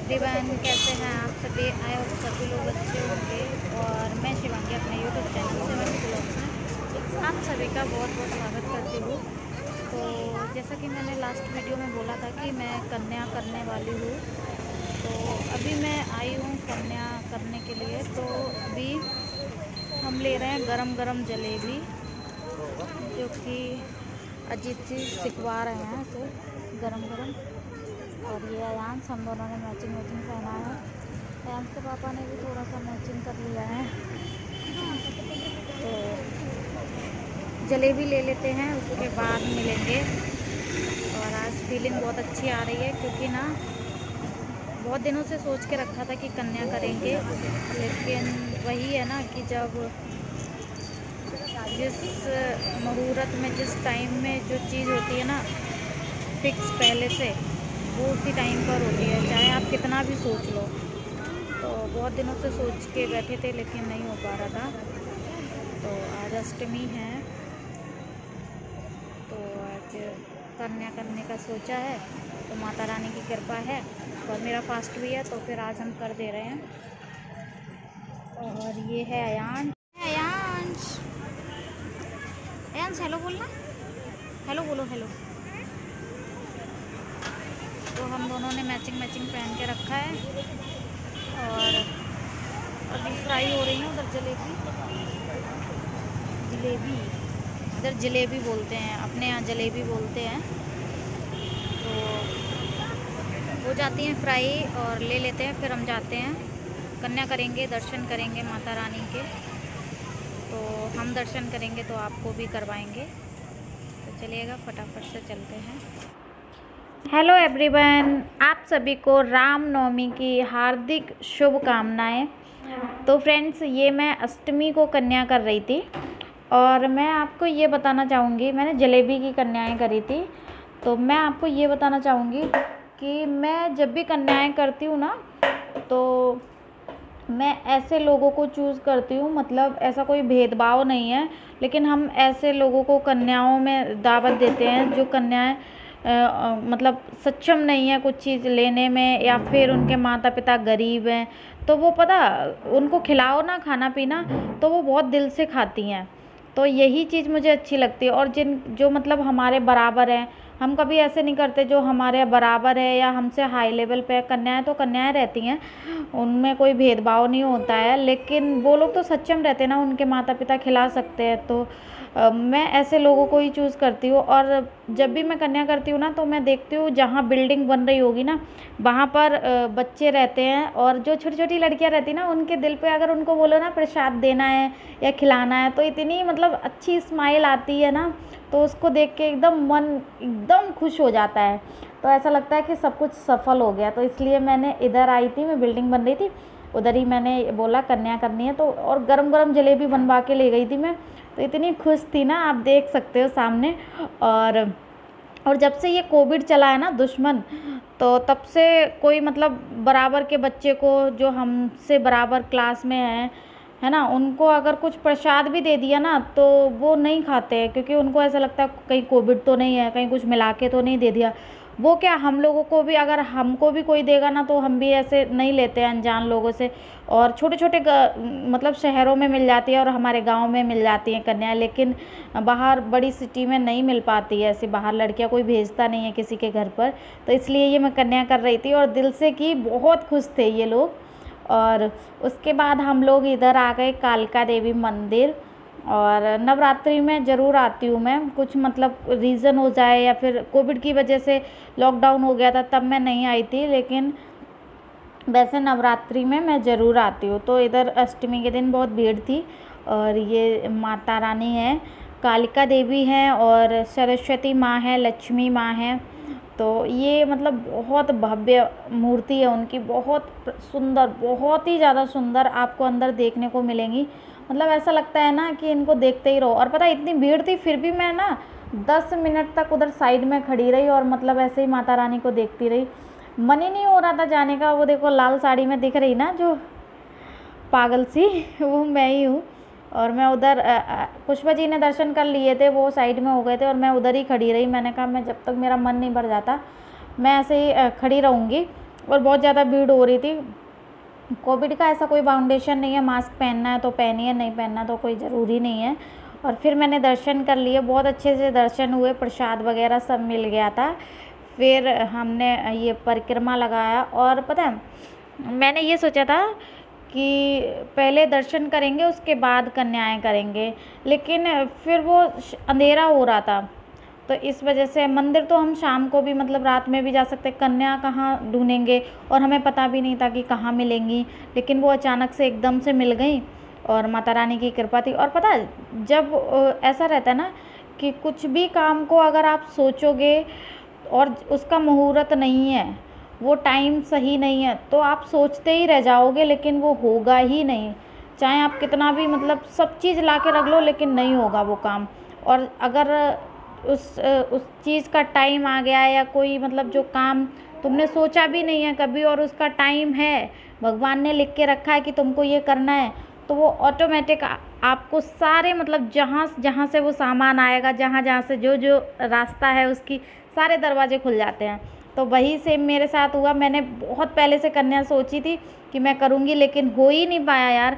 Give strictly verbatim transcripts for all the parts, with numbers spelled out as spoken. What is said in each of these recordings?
Everyone, कैसे हैं आप सभी? आए हो सभी लोग अच्छे होंगे। और मैं शिवांगी अपने यूट्यूब चैनल सेवन ब्लॉग्स में आप सभी का बहुत बहुत स्वागत करती हूँ। तो जैसा कि मैंने लास्ट वीडियो में बोला था कि मैं कन्या करने वाली हूँ, तो अभी मैं आई हूँ कन्या करने के लिए। तो अभी हम ले रहे हैं गरम गरम जलेबी, जो कि अजीत जी सिखवा रहे हैं इसे गरम गरम। और ये अयांश, हम दोनों ने मैचिंग मैचिंग पहना है। अयांश के पापा ने भी थोड़ा सा मैचिंग कर लिया है। तो जलेबी ले लेते हैं, उसके बाद मिलेंगे। और आज फीलिंग बहुत अच्छी आ रही है, क्योंकि ना बहुत दिनों से सोच के रखा था कि कन्या करेंगे, लेकिन वही है ना कि जब जिस मुहूर्त में, जिस टाइम में जो चीज़ होती है ना फिक्स पहले से, वो उसी टाइम पर होती है, चाहे आप कितना भी सोच लो। तो बहुत दिनों से सोच के बैठे थे, लेकिन नहीं हो पा रहा था। तो आज अष्टमी है, तो आज कन्या करने का सोचा है। तो माता रानी की कृपा है, और मेरा फास्ट भी है, तो फिर आज हम कर दे रहे हैं। और ये है अयांश। अयांश, अयांश हेलो बोलना, हेलो बोलो, हेलो। तो हम दोनों ने मैचिंग मैचिंग पहन के रखा है, और अभी फ्राई हो रही है उधर जलेबी। जलेबी इधर जलेबी बोलते हैं, अपने यहाँ जलेबी बोलते हैं। तो हो जाती हैं फ्राई, और ले लेते हैं। फिर हम जाते हैं कन्या करेंगे, दर्शन करेंगे माता रानी के। तो हम दर्शन करेंगे तो आपको भी करवाएंगे। तो चलिएगा, फटाफट से चलते हैं। हेलो एवरीवन, आप सभी को रामनवमी की हार्दिक शुभकामनाएं। तो फ्रेंड्स, ये मैं अष्टमी को कन्या कर रही थी, और मैं आपको ये बताना चाहूँगी, मैंने जलेबी की कन्याएं करी थी। तो मैं आपको ये बताना चाहूँगी कि मैं जब भी कन्याएं करती हूँ ना, तो मैं ऐसे लोगों को चूज़ करती हूँ, मतलब ऐसा कोई भेदभाव नहीं है, लेकिन हम ऐसे लोगों को कन्याओं में दावत देते हैं जो कन्याएं Uh, मतलब सक्षम नहीं है कुछ चीज़ लेने में, या फिर उनके माता पिता गरीब हैं। तो वो पता, उनको खिलाओ ना खाना पीना, तो वो बहुत दिल से खाती हैं। तो यही चीज़ मुझे अच्छी लगती है। और जिन जो मतलब हमारे बराबर हैं, हम कभी ऐसे नहीं करते, जो हमारे बराबर है या हमसे हाई लेवल पे कन्याएं, तो कन्याएं रहती हैं, उनमें कोई भेदभाव नहीं होता है। लेकिन वो लोग तो सक्षम रहते हैं ना, उनके माता पिता खिला सकते हैं। तो Uh, मैं ऐसे लोगों को ही चूज़ करती हूँ। और जब भी मैं कन्या करती हूँ ना, तो मैं देखती हूँ जहाँ बिल्डिंग बन रही होगी ना, वहाँ पर uh, बच्चे रहते हैं, और जो छोटी छोटी लड़कियाँ रहती हैं ना, उनके दिल पे अगर उनको बोलो ना प्रसाद देना है या खिलाना है, तो इतनी मतलब अच्छी स्माइल आती है ना, तो उसको देख के एकदम मन एकदम खुश हो जाता है। तो ऐसा लगता है कि सब कुछ सफल हो गया। तो इसलिए मैंने इधर आई थी, मैं बिल्डिंग बन रही थी, उधर ही मैंने बोला कन्या करनी है। तो और गरम गरम जलेबी बनवा के ले गई थी मैं, तो इतनी खुश थी ना, आप देख सकते हो सामने। और और जब से ये कोविड चला है ना दुश्मन, तो तब से कोई मतलब बराबर के बच्चे को, जो हमसे बराबर क्लास में है है ना, उनको अगर कुछ प्रसाद भी दे दिया ना, तो वो नहीं खाते हैं, क्योंकि उनको ऐसा लगता है कहीं कोविड तो नहीं है, कहीं कुछ मिला के तो नहीं दे दिया। वो क्या, हम लोगों को भी, अगर हमको भी कोई देगा ना, तो हम भी ऐसे नहीं लेते हैं अनजान लोगों से। और छोटे छोटे मतलब शहरों में मिल जाती है, और हमारे गांव में मिल जाती हैं कन्याएं, लेकिन बाहर बड़ी सिटी में नहीं मिल पाती है ऐसे। बाहर लड़कियां कोई भेजता नहीं है किसी के घर पर। तो इसलिए ये मैं कन्या कर रही थी, और दिल से की बहुत खुश थे ये लोग। और उसके बाद हम लोग इधर आ गए कालिका देवी मंदिर। और नवरात्रि में ज़रूर आती हूँ मैं, कुछ मतलब रीज़न हो जाए, या फिर कोविड की वजह से लॉकडाउन हो गया था, तब मैं नहीं आई थी, लेकिन वैसे नवरात्रि में मैं ज़रूर आती हूँ। तो इधर अष्टमी के दिन बहुत भीड़ थी। और ये माता रानी है, कालिका देवी हैं, और सरस्वती माँ है, लक्ष्मी माँ है। तो ये मतलब बहुत भव्य मूर्ति है उनकी, बहुत सुंदर, बहुत ही ज़्यादा सुंदर आपको अंदर देखने को मिलेंगी। मतलब ऐसा लगता है ना कि इनको देखते ही रहो। और पता है, इतनी भीड़ थी, फिर भी मैं ना दस मिनट तक उधर साइड में खड़ी रही, और मतलब ऐसे ही माता रानी को देखती रही। मन ही नहीं हो रहा था जाने का। वो देखो लाल साड़ी में दिख रही ना, जो पागल सी, वो मैं ही हूँ। और मैं उधर पुष्पा जी ने दर्शन कर लिए थे, वो साइड में हो गए थे, और मैं उधर ही खड़ी रही। मैंने कहा मैं जब तक मेरा मन नहीं भर जाता, मैं ऐसे ही खड़ी रहूँगी। और बहुत ज़्यादा भीड़ हो रही थी। कोविड का ऐसा कोई बाउंडेशन नहीं है, मास्क पहनना है तो पहनिए, नहीं पहनना तो कोई ज़रूरी नहीं है। और फिर मैंने दर्शन कर लिए, बहुत अच्छे से दर्शन हुए, प्रसाद वगैरह सब मिल गया था। फिर हमने ये परिक्रमा लगाया और पता है मैंने ये सोचा था कि पहले दर्शन करेंगे उसके बाद कन्याएं करेंगे, लेकिन फिर वो अंधेरा हो रहा था, तो इस वजह से मंदिर तो हम शाम को भी मतलब रात में भी जा सकते, कन्या कहाँ ढूंढेंगे, और हमें पता भी नहीं था कि कहाँ मिलेंगी, लेकिन वो अचानक से एकदम से मिल गई और माता रानी की कृपा थी। और पता है जब ऐसा रहता है ना कि कुछ भी काम को अगर आप सोचोगे और उसका मुहूर्त नहीं है, वो टाइम सही नहीं है, तो आप सोचते ही रह जाओगे, लेकिन वो होगा ही नहीं। चाहे आप कितना भी मतलब सब चीज़ ला के रख लो, लेकिन नहीं होगा वो काम। और अगर उस उस चीज़ का टाइम आ गया या कोई मतलब जो काम तुमने सोचा भी नहीं है कभी और उसका टाइम है, भगवान ने लिख के रखा है कि तुमको ये करना है, तो वो ऑटोमेटिक आपको सारे मतलब जहाँ जहाँ से वो सामान आएगा, जहाँ जहाँ से जो जो रास्ता है उसकी सारे दरवाजे खुल जाते हैं। तो वही सेम मेरे साथ हुआ। मैंने बहुत पहले से कन्या सोची थी कि मैं करूँगी, लेकिन हो ही नहीं पाया यार।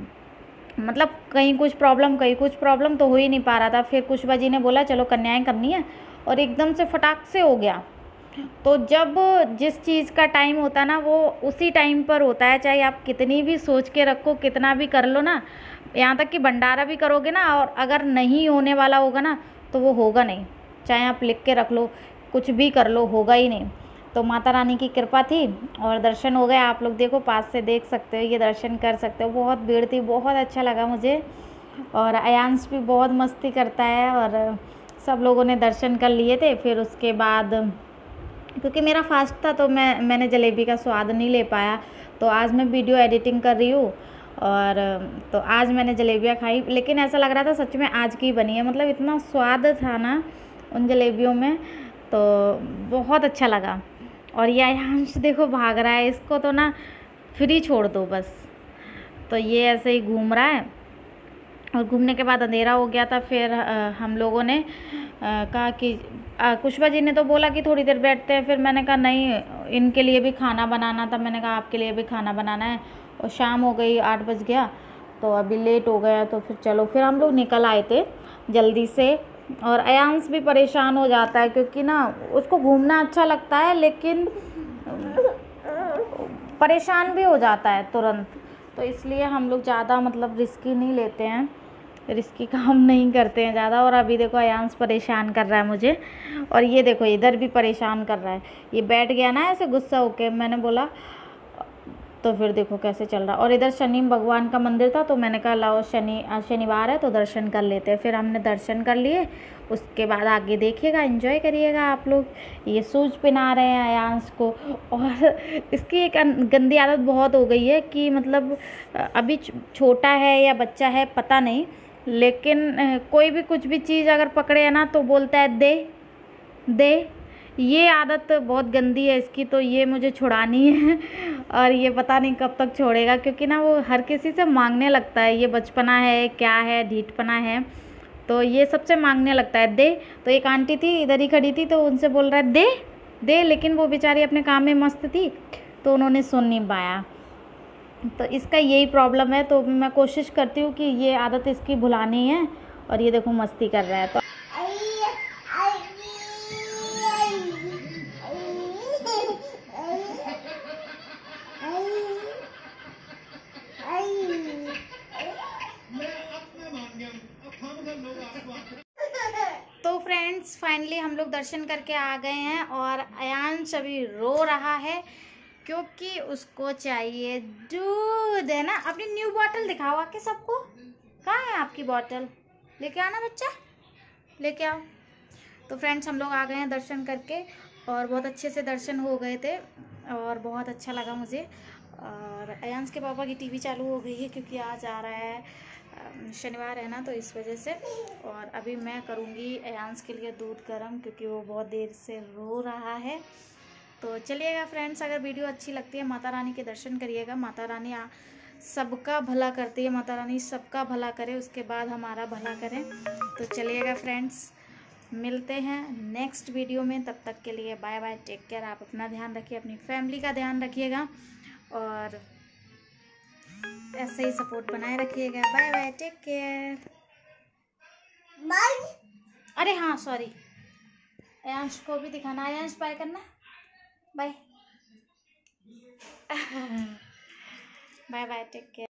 मतलब कहीं कुछ प्रॉब्लम कहीं कुछ प्रॉब्लम, तो हो ही नहीं पा रहा था। फिर कुशवा जी ने बोला चलो कन्याएं करनी है, और एकदम से फटाक से हो गया। तो जब जिस चीज़ का टाइम होता है ना वो उसी टाइम पर होता है, चाहे आप कितनी भी सोच के रखो, कितना भी कर लो ना, यहाँ तक कि भंडारा भी करोगे ना, और अगर नहीं होने वाला होगा ना तो वो होगा नहीं। चाहे आप लिख के रख लो, कुछ भी कर लो, होगा ही नहीं। तो माता रानी की कृपा थी और दर्शन हो गए। आप लोग देखो, पास से देख सकते हो, ये दर्शन कर सकते हो। बहुत भीड़ थी, बहुत अच्छा लगा मुझे। और अयांश भी बहुत मस्ती करता है, और सब लोगों ने दर्शन कर लिए थे। फिर उसके बाद क्योंकि मेरा फास्ट था तो मैं मैंने जलेबी का स्वाद नहीं ले पाया, तो आज मैं वीडियो एडिटिंग कर रही हूँ, और तो आज मैंने जलेबियाँ खाई। लेकिन ऐसा लग रहा था सच में आज की बनी है, मतलब इतना स्वाद था ना उन जलेबियों में, तो बहुत अच्छा लगा। और ये अयांश देखो भाग रहा है, इसको तो ना फ्री छोड़ दो बस। तो ये ऐसे ही घूम रहा है, और घूमने के बाद अंधेरा हो गया था। फिर आ, हम लोगों ने आ, कहा कि कुशवा जी ने तो बोला कि थोड़ी देर बैठते हैं। फिर मैंने कहा नहीं, इनके लिए भी खाना बनाना था। मैंने कहा आपके लिए भी खाना बनाना है, और शाम हो गई, आठ बज गया, तो अभी लेट हो गया। तो फिर चलो, फिर हम लोग निकल आए थे जल्दी से। और अयांश भी परेशान हो जाता है क्योंकि ना उसको घूमना अच्छा लगता है, लेकिन परेशान भी हो जाता है तुरंत। तो इसलिए हम लोग ज़्यादा मतलब रिस्की नहीं लेते हैं, रिस्की काम नहीं करते हैं ज़्यादा। और अभी देखो अयांश परेशान कर रहा है मुझे, और ये देखो इधर भी परेशान कर रहा है। ये बैठ गया ना ऐसे गुस्सा होके, मैंने बोला, तो फिर देखो कैसे चल रहा। और इधर शनि भगवान का मंदिर था, तो मैंने कहा लाओ शनि शनिवार है तो दर्शन कर लेते हैं। फिर हमने दर्शन कर लिए। उसके बाद आगे देखिएगा, एंजॉय करिएगा आप लोग। ये शूज पहना रहे हैं अयांश को। और इसकी एक गंदी आदत बहुत हो गई है कि मतलब अभी छोटा है या बच्चा है पता नहीं, लेकिन कोई भी कुछ भी चीज़ अगर पकड़े है ना तो बोलता है दे दे। ये आदत बहुत गंदी है इसकी, तो ये मुझे छुड़ानी है। और ये पता नहीं कब तक छोड़ेगा, क्योंकि ना वो हर किसी से मांगने लगता है। ये बचपना है क्या है, ढीठपना है, तो ये सबसे मांगने लगता है दे। तो एक आंटी थी इधर ही खड़ी थी, तो उनसे बोल रहा है दे दे, लेकिन वो बेचारी अपने काम में मस्त थी, तो उन्होंने सुन नहीं पाया। तो इसका यही प्रॉब्लम है। तो मैं कोशिश करती हूँ कि ये आदत इसकी भुलानी है। और ये देखो मस्ती कर रहा है। तो तो फ्रेंड्स फाइनली हम लोग दर्शन करके आ गए हैं, और अयांश अभी रो रहा है क्योंकि उसको चाहिए दूध, है ना। अपनी न्यू बॉटल दिखाओ आके सबको, कहाँ है आपकी बॉटल, लेके आना बच्चा, लेके आओ। तो फ्रेंड्स हम लोग आ गए हैं दर्शन करके, और बहुत अच्छे से दर्शन हो गए थे, और बहुत अच्छा लगा मुझे। और अयांश के पापा की टीवी चालू हो गई है क्योंकि आज आ रहा है शनिवार है ना, तो इस वजह से। और अभी मैं करूँगी अयांश के लिए दूध गर्म, क्योंकि वो बहुत देर से रो रहा है। तो चलिएगा फ्रेंड्स, अगर वीडियो अच्छी लगती है माता रानी के दर्शन करिएगा। माता रानी सबका भला करती है, माता रानी सबका भला करे, उसके बाद हमारा भला करें। तो चलिएगा फ्रेंड्स, मिलते हैं नेक्स्ट वीडियो में। तब तक के लिए बाय बाय, टेक केयर। आप अपना ध्यान रखिए, अपनी फैमिली का ध्यान रखिएगा और ऐसे ही सपोर्ट बनाए रखिएगा। Bye bye, take care, bye. अरे हाँ सॉरी, अयांश को भी दिखाना। अयांश बाय करना, bye. Bye bye, take care.